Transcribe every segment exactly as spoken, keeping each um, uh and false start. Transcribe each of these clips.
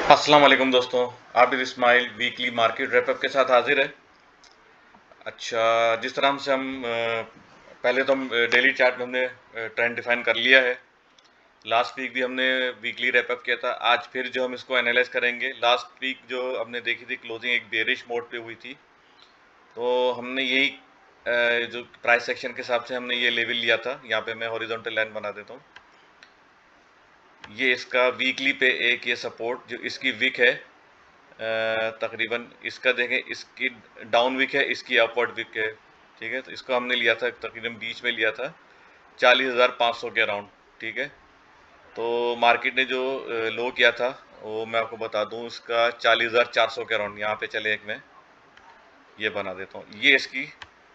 अस्सलाम वालेकुम दोस्तों। Abid Ismail weekly market wrap up के साथ हाजिर है। अच्छा, जिस तरह से हम अ, पहले तो हम डेली चार्ट में हमने ट्रेंड डिफाइन कर लिया है। लास्ट वीक भी हमने वीकली रैपअप किया था। आज फिर जो हम इसको एनालाइज करेंगे, लास्ट वीक जो हमने देखी थी क्लोजिंग एक बेरिश मोड पे हुई थी, तो हमने यही अ, जो प्राइस सेक्शन के हिसाब से हमने ये लेवल लिया था। यहाँ पे मैं हॉरिजॉन्टल लाइन बना देता हूँ। ये इसका वीकली पे एक ये सपोर्ट जो इसकी विक है, अ, तकरीबन इसका देखें, इसकी डाउन विक है, इसकी अपवर्ड विक है। ठीक है, तो इसको हमने लिया था तकरीबन बीच में लिया था चालीस हज़ार पाँच सौ के अराउंड। ठीक है, तो मार्केट ने जो लो किया था वो मैं आपको बता दूं, इसका चालीस हज़ार चार सौ के अराउंड। यहाँ पे चले, एक मैं ये बना देता हूँ। ये इसकी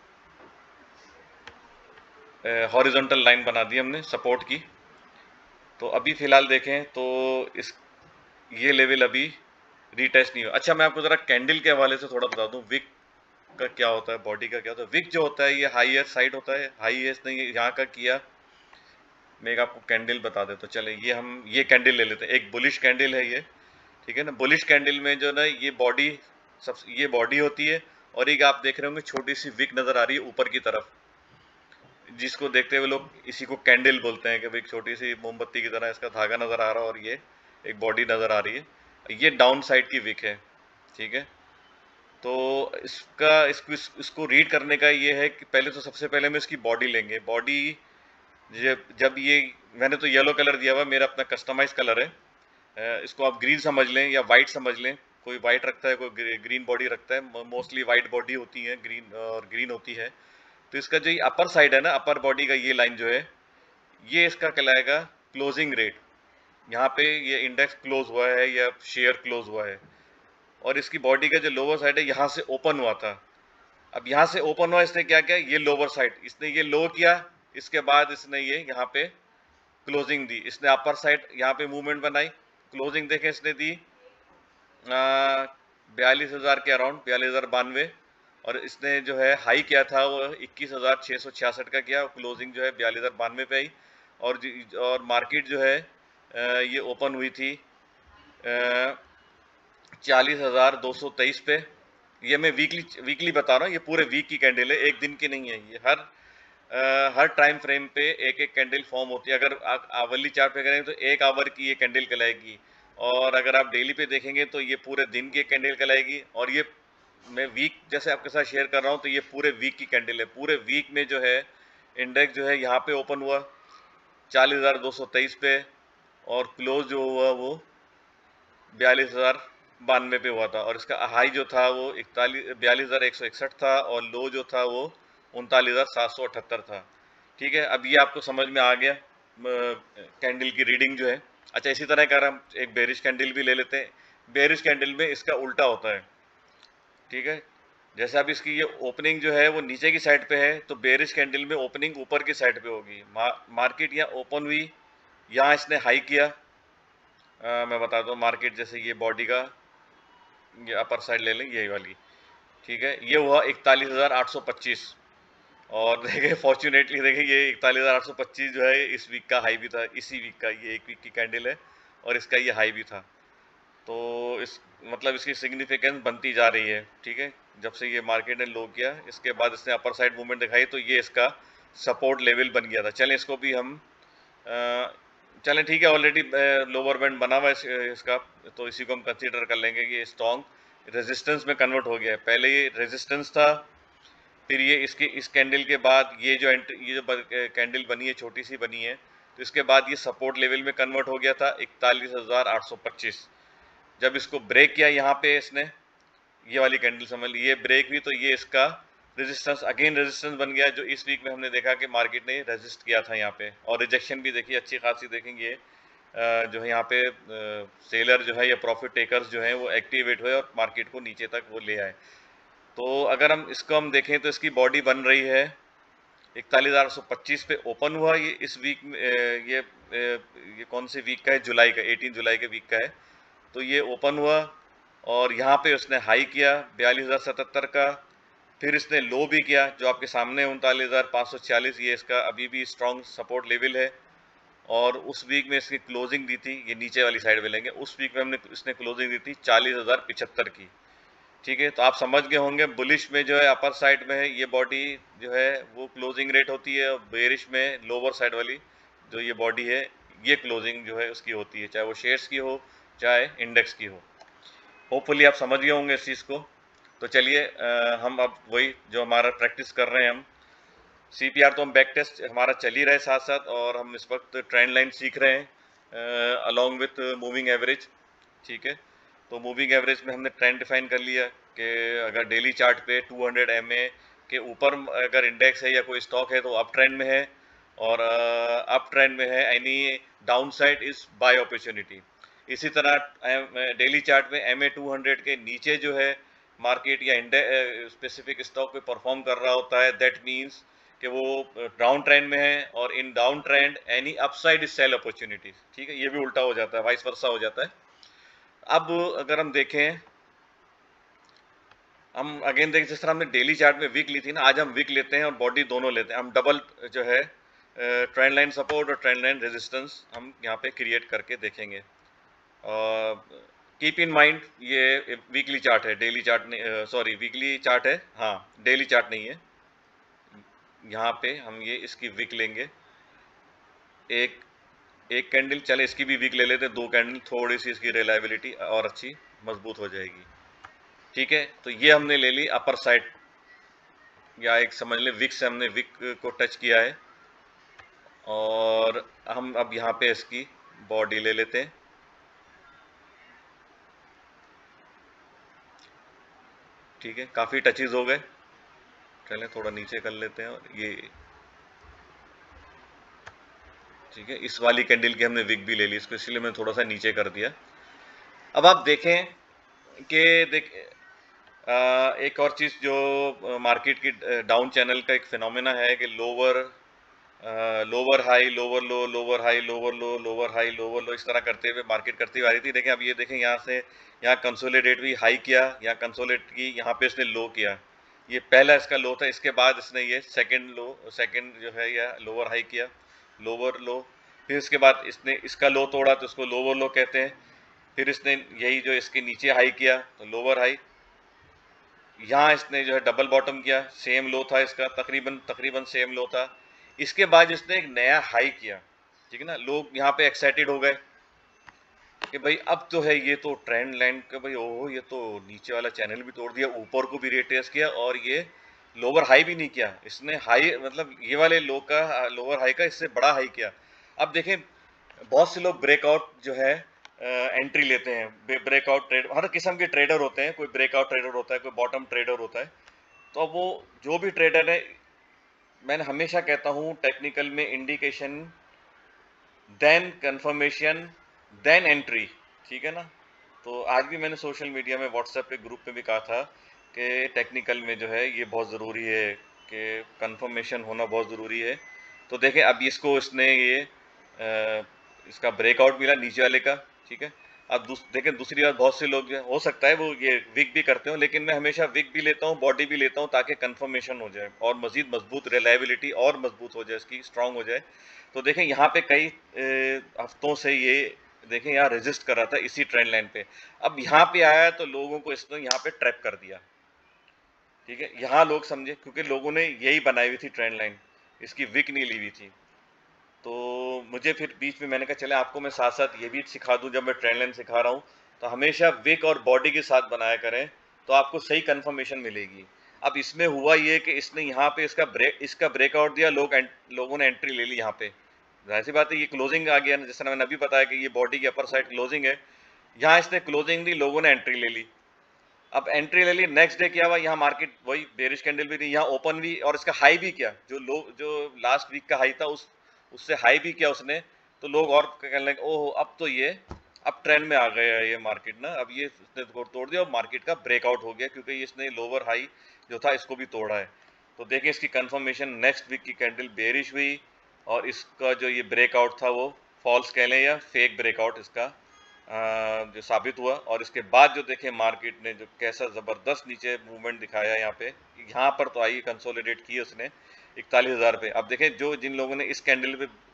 हॉरिजॉन्टल लाइन बना दी हमने सपोर्ट की। तो अभी फिलहाल देखें तो इस ये लेवल अभी रीटेस्ट नहीं हुआ। अच्छा, मैं आपको जरा कैंडल के हवाले से थोड़ा बता दूं, विक का क्या होता है, बॉडी का क्या होता है। विक जो होता है ये हाईएस्ट साइड होता है, हाईएस्ट नहीं यहाँ का किया। मैं एक आपको कैंडल बता देता हूँ। चले, ये हम ये कैंडल ले लेते हैं, एक बुलिश कैंडल है ये। ठीक है ना, बुलिश कैंडल में जो ना ये बॉडी सब ये बॉडी होती है, और एक आप देख रहे होंगे छोटी सी विक नजर आ रही है ऊपर की तरफ, जिसको देखते हुए लोग इसी को कैंडल बोलते हैं कि भाई छोटी सी मोमबत्ती की तरह इसका धागा नजर आ रहा है और ये एक बॉडी नजर आ रही है। ये डाउन साइड की विक है। ठीक है, तो इसका इसको इस, इसको रीड करने का ये है कि पहले तो सबसे पहले हम इसकी बॉडी लेंगे। बॉडी जब जब ये मैंने तो येलो कलर दिया हुआ, मेरा अपना कस्टमाइज कलर है। अ, इसको आप ग्रीन समझ लें या वाइट समझ लें। कोई वाइट रखता है, कोई ग्रीन बॉडी रखता है। मोस्टली वाइट बॉडी होती है, ग्रीन और ग्रीन होती है। तो इसका जो ये अपर साइड है ना, अपर बॉडी का ये लाइन जो है, ये इसका कहलाएगा क्लोजिंग रेट। यहाँ पे ये इंडेक्स क्लोज हुआ है या शेयर क्लोज हुआ है, और इसकी बॉडी का जो लोअर साइड है यहाँ से ओपन हुआ था। अब यहाँ से ओपन हुआ, इसने क्या किया, ये लोअर साइड इसने ये लो किया, इसके बाद इसने ये यहाँ पे क्लोजिंग दी। इसने अपर साइड यहाँ पे मूवमेंट बनाई, क्लोजिंग देखें इसने दी बयालीस हजार के अराउंड, बयालीस हजार बानवे। और इसने जो है हाई किया था वो इक्कीस हजार छः सौ छियासठ का किया, क्लोजिंग जो है बयालीस हजार बानवे पे आई। और जी- और मार्केट जो है अ, ये ओपन हुई थी चालीस हजार दो सौ तेईस पे। ये मैं वीकली वीकली बता रहा हूँ, ये पूरे वीक की कैंडल है, एक दिन की नहीं है। ये हर अ, हर टाइम फ्रेम पे एक एक कैंडल फॉर्म होती है। अगर आप आवरली चार्ट पे करेंगे तो एक आवर की ये कैंडल कहलाएगी, और अगर आप डेली पे देखेंगे तो ये पूरे दिन की एक कैंडल कहलाएगी। और ये मैं वीक जैसे आपके साथ शेयर कर रहा हूँ, तो ये पूरे वीक की कैंडल है। पूरे वीक में जो है इंडेक्स जो है यहाँ पे ओपन हुआ चालीस हजार दो सौ तेईस पे, और क्लोज जो हुआ वो बयालीस हजार बानवे पे हुआ था। और इसका हाई जो था वो इकतालीस बयालीस हजार एक सौ इकसठ था, और लो जो था वो उनतालीस हजार सात सौ अठहत्तर था। ठीक है, अब ये आपको समझ में आ गया कैंडल की रीडिंग जो है। अच्छा, इसी तरह का हम एक बेरिश कैंडल भी ले लेते हैं। बेरिश कैंडल में इसका उल्टा होता है। ठीक है, जैसे अब इसकी ये ओपनिंग जो है वो नीचे की साइड पे है, तो बेरिश कैंडल में ओपनिंग ऊपर की साइड पे होगी। मा, मार्केट यहाँ ओपन हुई, यहाँ इसने हाई किया। अ, मैं बता दूं, मार्केट जैसे ये बॉडी का ये अपर साइड ले लें, यही वाली। ठीक है, ये हुआ इकतालीस हजार आठ सौ पच्चीस। और देखिए फॉर्चुनेटली देखिए ये इकतालीस हजार आठ सौ पच्चीस जो है इस वीक का हाई भी था। इसी वीक का ये एक वीक की कैंडल है, और इसका ये हाई भी था। तो इस मतलब इसकी सिग्निफिकेंस बनती जा रही है। ठीक है, जब से ये मार्केट ने लो किया, इसके बाद इसने अपर साइड मूवमेंट दिखाई, तो ये इसका सपोर्ट लेवल बन गया था। चलें, इसको भी हम अ, चलें, ठीक है, ऑलरेडी लोअर बैंड बना हुआ है इस, इसका, तो इसी को हम कंसीडर कर लेंगे कि ये स्ट्रॉन्ग रेजिस्टेंस में कन्वर्ट हो गया है। पहले ये रेजिस्टेंस था, फिर ये इसके इस कैंडल के बाद ये जो एंट- ये जो कैंडल बनी है, छोटी सी बनी है, तो इसके बाद ये सपोर्ट लेवल में कन्वर्ट हो गया था इकतालीस हजार आठ सौ पच्चीस। जब इसको ब्रेक किया यहाँ पे इसने, ये वाली कैंडल समझ ली, ये ब्रेक हुई, तो ये इसका रेजिस्टेंस अगेन रेजिस्टेंस बन गया, जो इस वीक में हमने देखा कि मार्केट ने रेजिस्ट किया था यहाँ पे। और रिजेक्शन भी देखिए अच्छी खासी देखेंगे, अ, जो है यहाँ पे सेलर जो है या प्रॉफिट टेकर्स जो है वो एक्टिवेट हुए और मार्केट को नीचे तक वो ले आए। तो अगर हम इसको हम देखें तो इसकी बॉडी बन रही है इकतालीस हजार सौ पच्चीस पे ओपन हुआ। ये इस वीक में अ, ये अ, ये कौन से वीक का है, जुलाई का, अठारह जुलाई के वीक का है। तो ये ओपन हुआ, और यहाँ पे उसने हाई किया बयालीस हजार सतहत्तर का। फिर इसने लो भी किया जो आपके सामने उनतालीस हजार पाँच सौ छियालीस, ये इसका अभी भी स्ट्रॉन्ग सपोर्ट लेवल है। और उस वीक में इसकी क्लोजिंग दी थी, ये नीचे वाली साइड में लेंगे, उस वीक में हमने इसने क्लोजिंग दी थी चालीस हज़ार पिछहत्तर की। ठीक है, तो आप समझ गए होंगे बुलिश में जो है अपर साइड में है ये बॉडी जो है वो क्लोजिंग रेट होती है, और बेरिश में लोअर साइड वाली जो ये बॉडी है ये क्लोजिंग जो है उसकी होती है, चाहे वो शेयर्स की हो चाहे इंडेक्स की हो। होपफुली आप समझ गए होंगे इस चीज़ को। तो चलिए हम अब वही जो हमारा प्रैक्टिस कर रहे हैं, हम सीपीआर तो हम बैक टेस्ट हमारा चल ही रहा है साथ साथ, और हम इस वक्त ट्रेंड लाइन सीख रहे हैं अलॉन्ग विथ मूविंग एवरेज। ठीक है, तो मूविंग एवरेज में हमने ट्रेंड डिफाइन कर लिया कि अगर डेली चार्ट पे टू हंड्रेड एम ए के ऊपर अगर इंडेक्स है या कोई स्टॉक है तो अप ट्रेंड में है, और अप ट्रेंड में है any down side is buy opportunity. इसी तरह डेली चार्ट में एम ए टू हंड्रेड के नीचे जो है मार्केट या इंडेक्स स्पेसिफिक स्टॉक पे परफॉर्म कर रहा होता है, दैट मीन्स कि वो डाउन ट्रेंड में है, और in down trend any upside is sell opportunities. ठीक है, ये भी उल्टा हो जाता है, वाइस वर्सा हो जाता है। अब अगर हम देखें, हम अगेन देखें जिस तरह हमने डेली चार्ट में वीक ली थी ना, आज हम वीक लेते हैं और बॉडी दोनों लेते हैं। हम डबल जो है ट्रेंड लाइन सपोर्ट और ट्रेंड लाइन रेजिस्टेंस हम यहाँ पे क्रिएट करके देखेंगे। कीप इन माइंड ये वीकली चार्ट है, डेली चार्ट नहीं, सॉरी वीकली चार्ट है, हाँ डेली चार्ट नहीं है। यहाँ पे हम ये इसकी वीक लेंगे, एक एक कैंडल, चले इसकी भी वीक ले लेते हैं, दो कैंडल, थोड़ी सी इसकी रिलायबिलिटी और अच्छी मजबूत हो जाएगी। ठीक है, तो ये हमने ले ली अपर साइड, या एक समझ ले विक से हमने विक को टच किया है, और हम अब यहाँ पे इसकी बॉडी ले लेते हैं। ठीक है, काफ़ी टचेज हो गए, चलें थोड़ा नीचे कर लेते हैं, और ये ठीक है, इस वाली कैंडल की हमने विक भी ले ली इसको, इसलिए मैंने थोड़ा सा नीचे कर दिया। अब आप देखें कि देख आ, एक और चीज़ जो मार्केट की डाउन चैनल का एक फिनोमेना है कि lower lower high lower low, lower high lower low, lower high lower low, इस तरह करते हुए मार्केट करती हुई आ रही थी। देखें अब ये देखें, यहाँ से यहाँ कंसोलिडेट भी हाई किया, यहाँ कंसोलिडेट की, यहाँ पे इसने लो किया, ये पहला इसका लो था, इसके बाद इसने ये सेकंड लो सेकंड जो है या लोअर हाई किया, लोअर लो, फिर इसके बाद इसने इसका लो तोड़ा तो इसको लोअर लो कहते हैं, फिर इसने यही जो इसके नीचे हाई किया तो लोअर हाई, यहाँ इसने जो है डबल बॉटम किया, सेम लो था इसका, तकरीबन तकरीबन सेम लो था, इसके बाद इसने एक नया हाई किया। ठीक है ना, लोग यहाँ पे एक्साइटेड हो गए कि भाई अब तो है ये तो ट्रेंड लाइन का, भाई ओहो ये तो नीचे वाला चैनल भी तोड़ दिया, ऊपर को भी रिट्रेस किया, और ये लोअर हाई भी नहीं किया इसने, हाई मतलब ये वाले लो का लोअर हाई का इससे बड़ा हाई किया। अब देखें बहुत से लोग ब्रेकआउट जो है एंट्री लेते हैं, ब्रेकआउट ट्रेड, हर किस्म के ट्रेडर होते हैं, कोई ब्रेकआउट ट्रेडर होता है, कोई बॉटम ट्रेडर होता है। तो अब वो जो भी ट्रेडर है, मैंने हमेशा कहता हूँ टेक्निकल में indication then confirmation then entry. ठीक है ना, तो आज भी मैंने सोशल मीडिया में व्हाट्सएप पे ग्रुप पे भी कहा था कि टेक्निकल में जो है ये बहुत ज़रूरी है कि कंफर्मेशन होना बहुत ज़रूरी है। तो देखें अब इसको इसने ये आ, इसका ब्रेकआउट मिला नीचे वाले का। ठीक है, अब दूस, देखें दूसरी बात, बहुत से लोग जो हो सकता है वो ये विक भी करते हो, लेकिन मैं हमेशा विक भी लेता हूँ, बॉडी भी लेता हूँ, ताकि कंफर्मेशन हो जाए और मजीद मजबूत रिलायबिलिटी और मजबूत हो जाए, इसकी स्ट्रांग हो जाए। तो देखें यहाँ पे कई हफ्तों से ये देखें यहाँ रेजिस्ट कर रहा था इसी ट्रेंड लाइन पे, अब यहाँ पे आया तो लोगों को इसने यहाँ पे ट्रैप कर दिया। ठीक है, यहाँ लोग समझे क्योंकि लोगों ने यही बनाई हुई थी ट्रेंड लाइन, इसकी विक नहीं ली हुई थी। तो मुझे फिर बीच में मैंने कहा चले आपको मैं साथ साथ ये भी सिखा दूं, जब मैं ट्रेंड लाइन सिखा रहा हूँ तो हमेशा विक और बॉडी के साथ बनाया करें, तो आपको सही कंफर्मेशन मिलेगी। अब इसमें हुआ ये कि इसने यहाँ पे इसका ब्रेक इसका ब्रेकआउट दिया, लोग लोगों ने एंट्री ले ली यहाँ पे, जाहिर सी बात है ये क्लोजिंग आ गया ना, जिस तरह मैंने अभी बताया कि ये बॉडी की अपर साइड क्लोजिंग है, यहाँ इसने क्लोजिंग दी, लोगों ने एंट्री ले ली। अब एंट्री ले ली, नेक्स्ट डे क्या हुआ, यहाँ मार्केट वही बेरिश कैंडल भी थी, यहाँ ओपन भी, और इसका हाई भी किया, जो लो जो लास्ट वीक का हाई था उस उससे हाई भी किया उसने। तो लोग और कहने लगे ओहो अब तो ये अब ट्रेंड में आ गया ये मार्केट ना, अब ये इसने तोड़ दिया और मार्केट का ब्रेकआउट हो गया, क्योंकि इसने लोअर हाई जो था इसको भी तोड़ा है। तो देखें इसकी कंफर्मेशन, नेक्स्ट वीक की कैंडल बेरिश हुई, और इसका जो ये ब्रेकआउट था वो फॉल्स कह लें या फेक ब्रेकआउट इसका जो साबित हुआ। और इसके बाद जो देखें मार्केट ने जो कैसा ज़बरदस्त नीचे मूवमेंट दिखाया, यहाँ पे यहाँ पर तो आई कंसोलिडेट की उसने इकतालीस हज़ार पे। अब देखें जो जिन लोगों ने इस कैंडल पे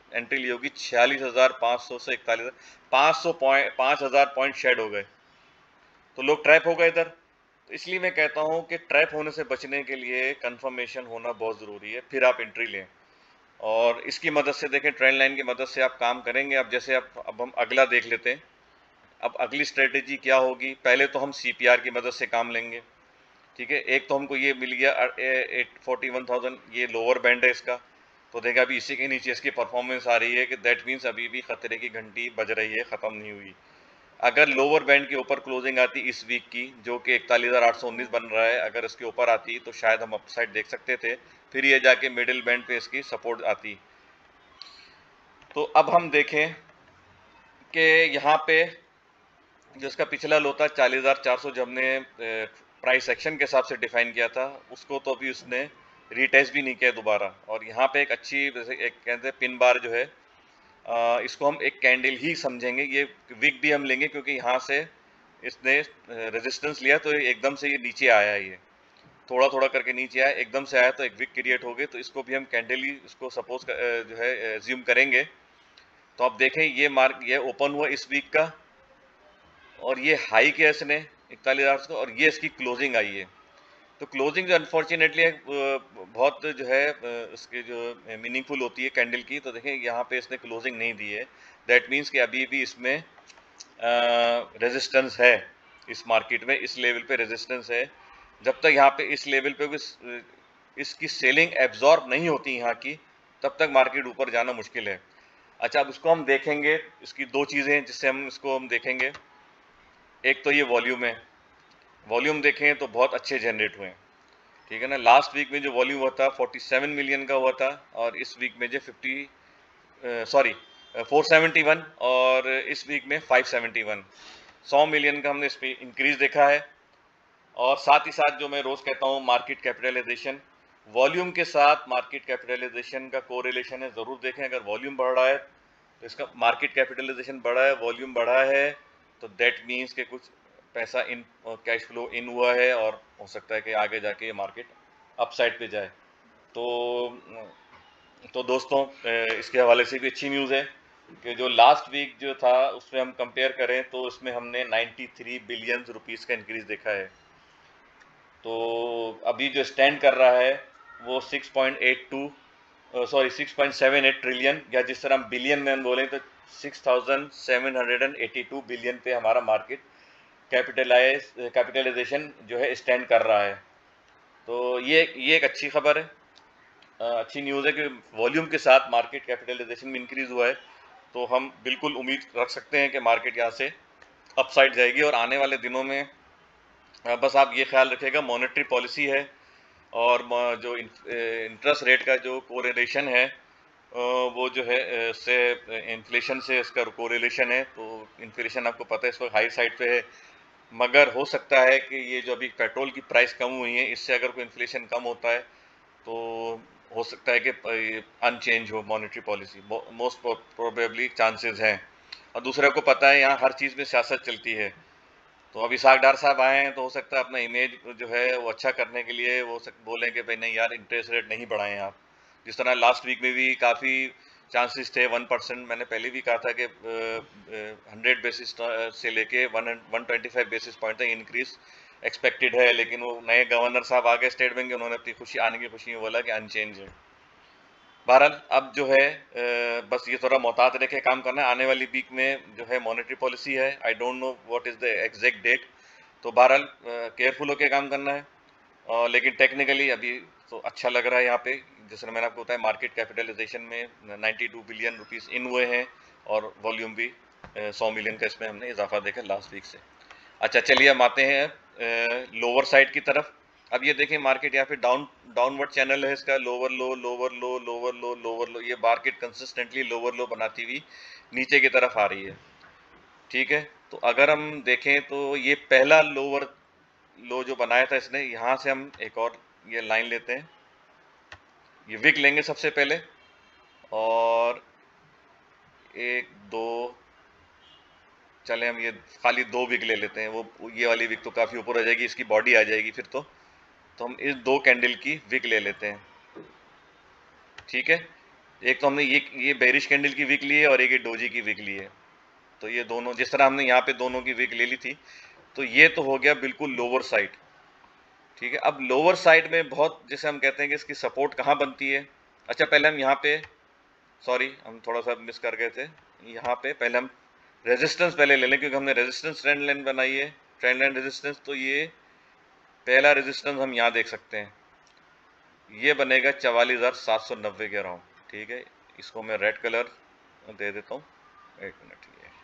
एंट्री ली होगी छियालीस हजार पाँच सौ से इकतालीस पाँच सौ पॉइंट पाँच हजार पॉइंट शेड हो गए, तो लोग ट्रैप हो गए इधर। तो इसलिए मैं कहता हूं कि ट्रैप होने से बचने के लिए कंफर्मेशन होना बहुत ज़रूरी है, फिर आप एंट्री लें। और इसकी मदद से देखें, ट्रेंड लाइन की मदद से आप काम करेंगे। अब जैसे अब अब हम अगला देख लेते हैं। अब अगली स्ट्रेटेजी क्या होगी? पहले तो हम सीपीआर की मदद से काम लेंगे, ठीक है। एक तो हमको ये मिल गया एट फोर्टी वन थाउजेंड, ये लोअर बैंड है इसका। तो देखा अभी इसी के नीचे इसकी परफॉर्मेंस आ रही है कि दैट मीन्स अभी भी खतरे की घंटी बज रही है, ख़त्म नहीं हुई। अगर लोअर बैंड के ऊपर क्लोजिंग आती इस वीक की, जो कि इकतालीस हज़ार आठ सौ उन्नीस बन रहा है, अगर इसके ऊपर आती तो शायद हम अपसाइड देख सकते थे, फिर ये जाके मिडिल बैंड पे इसकी सपोर्ट आती। तो अब हम देखें कि यहाँ पे जो इसका पिछला लो था चालीस हज़ार चार सौ, जो हमने प्राइस एक्शन के हिसाब से डिफाइन किया था, उसको तो अभी उसने रीटेस्ट भी नहीं किया दोबारा। और यहाँ पे एक अच्छी, जैसे एक कहते हैं पिन बार जो है, आ, इसको हम एक कैंडल ही समझेंगे। ये विक भी हम लेंगे क्योंकि यहाँ से इसने रेजिस्टेंस लिया तो एकदम से ये नीचे आया है, ये थोड़ा थोड़ा करके नीचे आया, एकदम से आया तो एक विक क्रिएट हो गई। तो इसको भी हम कैंडल ही इसको सपोज जो है एज्यूम करेंगे। तो आप देखें ये मार्क ये ओपन हुआ इस वीक का, और ये हाई किया इसने इकतालीस हज़ार को, और ये इसकी क्लोजिंग आई है। तो क्लोजिंग जो अनफॉर्चुनेटली बहुत जो है इसकी जो मीनिंगफुल होती है कैंडल की, तो देखें यहाँ पे इसने क्लोजिंग नहीं दी है। दैट मीन्स कि अभी भी इसमें रेजिस्टेंस है, इस मार्केट में इस लेवल पे रेजिस्टेंस है। जब तक यहाँ पे इस लेवल पे भी इसकी सेलिंग एब्जॉर्ब नहीं होती यहाँ की, तब तक मार्केट ऊपर जाना मुश्किल है। अच्छा, अब इसको हम देखेंगे, इसकी दो चीज़ें हैं जिससे हम इसको हम देखेंगे। एक तो ये वॉल्यूम है, वॉल्यूम देखें तो बहुत अच्छे जनरेट हुए हैं, ठीक है ना। लास्ट वीक में जो वॉल्यूम हुआ था सैंतालीस मिलियन का हुआ था, और इस वीक में जो fifty sorry four seventy one, और इस वीक में फाइव सेवेंटी वन, सौ मिलियन का हमने इस पर इंक्रीज देखा है। और साथ ही साथ जो मैं रोज़ कहता हूँ, मार्केट कैपिटलाइजेशन, वॉल्यूम के साथ मार्केट कैपिटलाइजेशन का कोरिलेशन है, ज़रूर देखें। अगर वॉल्यूम बढ़ रहा है तो इसका मार्केट कैपिटलाइजेशन बढ़ा है, वॉल्यूम बढ़ा है, तो दैट मीन्स के कुछ पैसा इन कैश फ्लो इन हुआ है, और हो सकता है कि आगे जाके ये मार्केट अपसाइड पे जाए। तो तो दोस्तों, इसके हवाले से भी अच्छी न्यूज़ है कि जो लास्ट वीक जो था उसमें हम कंपेयर करें तो उसमें हमने तिरानवे बिलियन रुपीस का इंक्रीज देखा है। तो अभी जो स्टैंड कर रहा है वो six point eight two sorry six point seven eight trillion, या जिस तरह हम बिलियन में हम बोलें तो six thousand seven hundred eighty two billion पे हमारा मार्केट कैपिटलाइज कैपिटलाइजेशन जो है स्टैंड कर रहा है। तो ये ये एक अच्छी खबर है, अच्छी न्यूज़ है कि वॉल्यूम के साथ मार्केट कैपिटलाइजेशन में इंक्रीज हुआ है। तो हम बिल्कुल उम्मीद रख सकते हैं कि मार्केट यहाँ से अपसाइड जाएगी। और आने वाले दिनों में बस आप ये ख्याल रखिएगा, मॉनेटरी पॉलिसी है और जो इंटरेस्ट रेट का जो कोरिलेशन है वो जो है से इन्फ्लेशन से इसका कोरिलेशन है। तो इन्फ्लेशन आपको पता है इस वक्त हाई साइड पे है, मगर हो सकता है कि ये जो अभी पेट्रोल की प्राइस कम हुई है, इससे अगर कोई इन्फ्लेशन कम होता है तो हो सकता है कि अनचेंज हो monetary policy, most probably chances हैं। और दूसरे को पता है यहाँ हर चीज़ में सियासत चलती है। तो अब इसाक डार साहब आए हैं तो हो सकता है अपना इमेज जो है वो अच्छा करने के लिए वो बोलें कि भाई नहीं यार, इंटरेस्ट रेट नहीं बढ़ाएं आप। जिस तरह लास्ट वीक में भी काफ़ी चांसेस थे, वन परसेंट, मैंने पहले भी कहा था कि हंड्रेड बेसिस से लेके one one twenty five basis point तक इंक्रीज एक्सपेक्टेड है। लेकिन वो नए गवर्नर साहब आ गए स्टेट बैंक के, उन्होंने अपनी खुशी आने की खुशी में बोला कि अनचेंज है। बहरहाल अब जो है बस ये थोड़ा मोहतात रह के काम करना है। आने वाली वीक में जो है मॉनेटरी पॉलिसी है, I don't know what is the exact date. तो बहरहाल केयरफुल होकर काम करना है। और लेकिन टेक्निकली अभी तो अच्छा लग रहा है यहाँ पे, जैसे मैंने आपको बताया मार्केट कैपिटलाइजेशन में बानवे बिलियन रुपीस इन हुए हैं, और वॉल्यूम भी सौ मिलियन का इसमें हमने इजाफा देखा लास्ट वीक से। अच्छा चलिए हम आते हैं लोअर साइड की तरफ। अब ये देखें मार्केट यहाँ पे डाउन डाउनवर्ड चैनल है इसका, lower low lower low lower low lower low, ये मार्केट कंसिस्टेंटली लोअर लो बनाती हुई नीचे की तरफ आ रही है, ठीक है। तो अगर हम देखें तो ये पहला लोअर लो जो बनाया था इसने, यहाँ से हम एक और ये लाइन लेते हैं, ये विक लेंगे सबसे पहले, और एक दो चले हम ये खाली दो विक ले लेते हैं। वो ये वाली विक तो काफ़ी ऊपर आ जाएगी, इसकी बॉडी आ जाएगी फिर तो तो हम इस दो कैंडल की विक ले लेते हैं, ठीक है। एक तो हमने ये ये बेरिश कैंडल की वीक ली है और एक ये डोजी की वीक ली है। तो ये दोनों जिस तरह हमने यहाँ पे दोनों की वीक ले ली थी, तो ये तो हो गया बिल्कुल लोअर साइड। ठीक है, अब लोअर साइड में बहुत, जैसे हम कहते हैं कि इसकी सपोर्ट कहाँ बनती है। अच्छा, पहले हम यहाँ पे, सॉरी हम थोड़ा सा मिस कर गए थे, यहाँ पे पहले हम रेजिस्टेंस पहले ले लें, क्योंकि हमने रेजिस्टेंस ट्रेंड लाइन बनाई है, ट्रेंड लाइन रेजिस्टेंस। तो ये पहला रेजिस्टेंस हम यहाँ देख सकते हैं, ये बनेगा चवालीस हजार सात सौ नब्बे के अराउंड। ठीक है, इसको मैं रेड कलर दे देता हूँ, एक मिनट,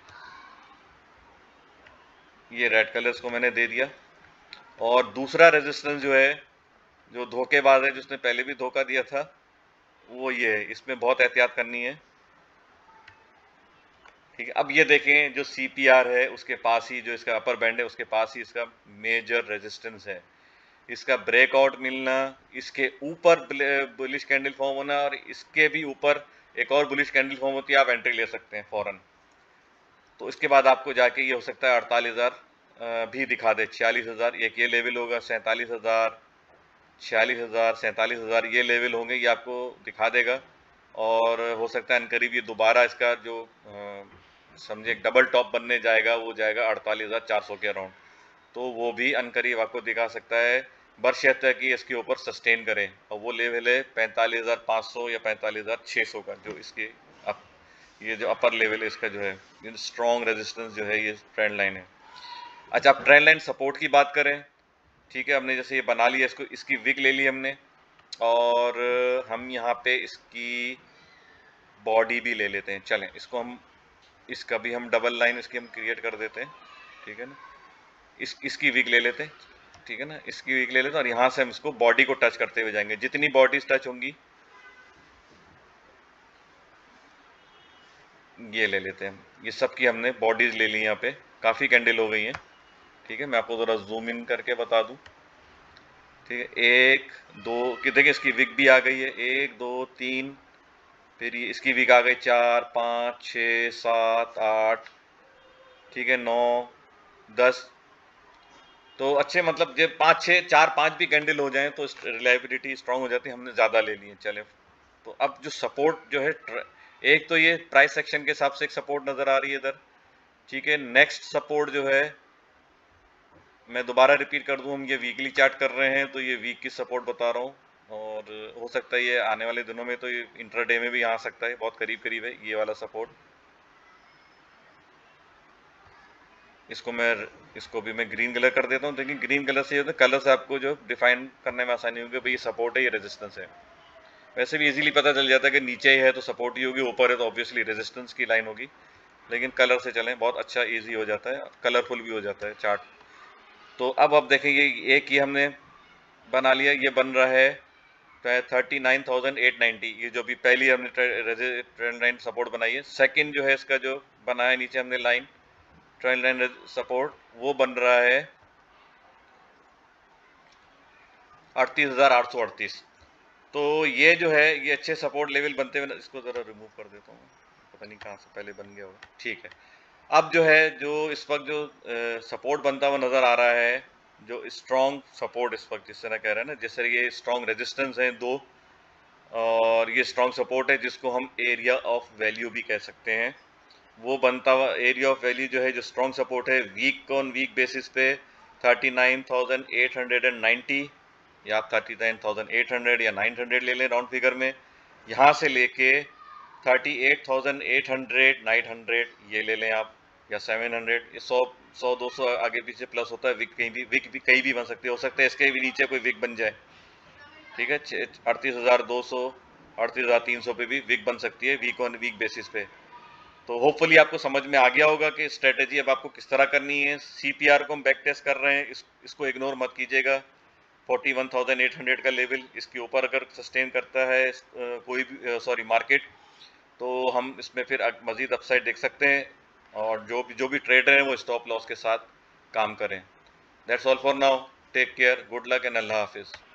ये ये रेड कलर इसको मैंने दे दिया। और दूसरा रेजिस्टेंस जो है, जो धोखेबाज है, जिसने पहले भी धोखा दिया था, वो ये है, इसमें बहुत एहतियात करनी है। ठीक है, अब ये देखें जो सी पी आर है उसके पास ही, जो इसका अपर बैंड है उसके पास ही इसका मेजर रेजिस्टेंस है। इसका ब्रेकआउट मिलना, इसके ऊपर बुलिश कैंडल फॉर्म होना, और इसके भी ऊपर एक और बुलिश कैंडल फॉर्म होती है, आप एंट्री ले सकते हैं फौरन। तो इसके बाद आपको जाके ये हो सकता है अड़तालीस हजार भी दिखा दे, छियालीस हजार एक ये लेवल होगा, सैंतालीस हजार, छियालीस हजार, सैंतालीस हजार ये लेवल होंगे, ये आपको दिखा देगा। और हो सकता है अनकरीब ये दोबारा इसका जो समझे एक डबल टॉप बनने जाएगा, वो जाएगा अड़तालीस हजार चार सौ के अराउंड। तो वो भी अनकरीब आपको दिखा सकता है, बशर्ते कि इसके ऊपर सस्टेन करें, और वो लेवल है पैंतालीस हजार पाँच सौ या पैंतालीस हजार छः सौ का, जो इसके अप, ये जो अपर लेवल है इसका, जो है स्ट्रॉन्ग रेजिस्टेंस जो है, ये ट्रेंड लाइन है। अच्छा, आप ट्रेंड लाइन सपोर्ट की बात करें, ठीक है, हमने जैसे ये बना लिया, इसको इसकी विग ले ली हमने, और हम यहाँ पे इसकी बॉडी भी ले लेते हैं। चलें, इसको हम, इसका भी हम डबल लाइन इसकी हम क्रिएट कर देते हैं। ठीक है ना, इस इसकी विग ले लेते हैं। ठीक है ना, इसकी विग ले लेते हैं, और यहाँ से हम इसको बॉडी को टच करते हुए जाएंगे, जितनी बॉडीज टच होंगी ये ले लेते हैं। ये सब की हमने बॉडीज ले ली, यहाँ पे काफ़ी कैंडल हो गई हैं। ठीक है, मैं आपको ज़रा जूम इन करके बता दूं। ठीक है, एक दो कि देखिए इसकी विग भी आ गई है, एक दो तीन, फिर ये इसकी विग आ गई, चार पाँच छः सात आठ, ठीक है, नौ दस। तो अच्छे, मतलब जब पाँच छः, चार पाँच भी कैंडल हो जाएं तो रिलायबिलिटी स्ट्रांग हो जाती है, हमने ज़्यादा ले लिए। चले, तो अब जो सपोर्ट जो है, एक तो ये प्राइस सेक्शन के हिसाब से एक सपोर्ट नज़र आ रही है इधर। ठीक है, नेक्स्ट सपोर्ट जो है, मैं दोबारा रिपीट कर दूं, हम ये वीकली चार्ट कर रहे हैं, तो ये वीक की सपोर्ट बता रहा हूँ, और हो सकता है ये आने वाले दिनों में तो ये इंट्राडे में भी आ सकता है, बहुत करीब करीब है ये वाला सपोर्ट। इसको मैं इसको भी मैं ग्रीन कलर कर देता हूँ, लेकिन ग्रीन कलर से कलर से आपको जो डिफाइन करने में आसानी होगी, भाई ये सपोर्ट है, ये रेजिस्टेंस है। वैसे भी इजीली पता चल जाता है कि नीचे ही है तो सपोर्ट ही होगी, ऊपर है तो ऑब्वियसली रेजिस्टेंस की लाइन होगी। लेकिन कलर से चलें, बहुत अच्छा ईजी हो जाता है, कलरफुल भी हो जाता है चार्ट। तो अब आप देखें, ये एक ही हमने बना लिया, ये बन रहा है thirty nine thousand eight ninety, ये जो भी पहली हमने ट्रेंड लाइन सपोर्ट बनाई है। सेकंड जो है इसका जो बनाया नीचे हमने लाइन ट्रेंड लाइन सपोर्ट, वो बन रहा है अड़तीस हजार आठ सौ अड़तीस। तो ये जो है, ये अच्छे सपोर्ट लेवल बनते हुए, इसको ज़रा रिमूव कर देता हूँ, पता नहीं कहाँ से पहले बन गया होगा। ठीक है, अब जो है, जो इस वक्त जो सपोर्ट बनता हुआ नज़र आ रहा है, जो स्ट्रॉन्ग सपोर्ट इस वक्त जिस तरह कह रहे हैं ना, जैसे ये स्ट्रॉन्ग रेजिस्टेंस है दो, और ये स्ट्रॉन्ग सपोर्ट है जिसको हम एरिया ऑफ वैल्यू भी कह सकते हैं, वो बनता हुआ एरिया ऑफ वैल्यू जो है, जो स्ट्रॉन्ग सपोर्ट है, वीक ऑन वीक बेसिस पे thirty nine thousand eight hundred ninety, या आप thirty nine thousand eight hundred या नाइन हंड्रेड ले लें राउंड फिगर में, यहाँ से लेके thirty eight thousand eight hundred nine hundred ये ले लें आप, या सेवन हंड्रेड, ये सौ सौ दो सौ आगे पीछे प्लस होता है, विक कहीं भी विक भी कहीं भी बन सकती है, हो सकता है इसके भी नीचे कोई विक बन जाए। ठीक है, अड़तीस हज़ार दो सौ, अड़तीस हज़ार तीन सौ पे भी विक बन सकती है, वीक ऑन वीक बेसिस पे। तो होपफुली आपको समझ में आ गया होगा कि स्ट्रेटेजी अब आपको किस तरह करनी है। सीपीआर को हम बैक टेस्ट कर रहे हैं, इस, इसको इग्नोर मत कीजिएगा। Forty one thousand eight hundred का लेवल, इसके ऊपर अगर सस्टेन करता है कोई भी सॉरी मार्केट, तो हम इसमें फिर मजीद अपसाइड देख सकते हैं, और जो भी जो भी ट्रेडर हैं वो स्टॉप लॉस के साथ काम करें। That's all for now, take care, good luck and अल्लाह हाफिज़।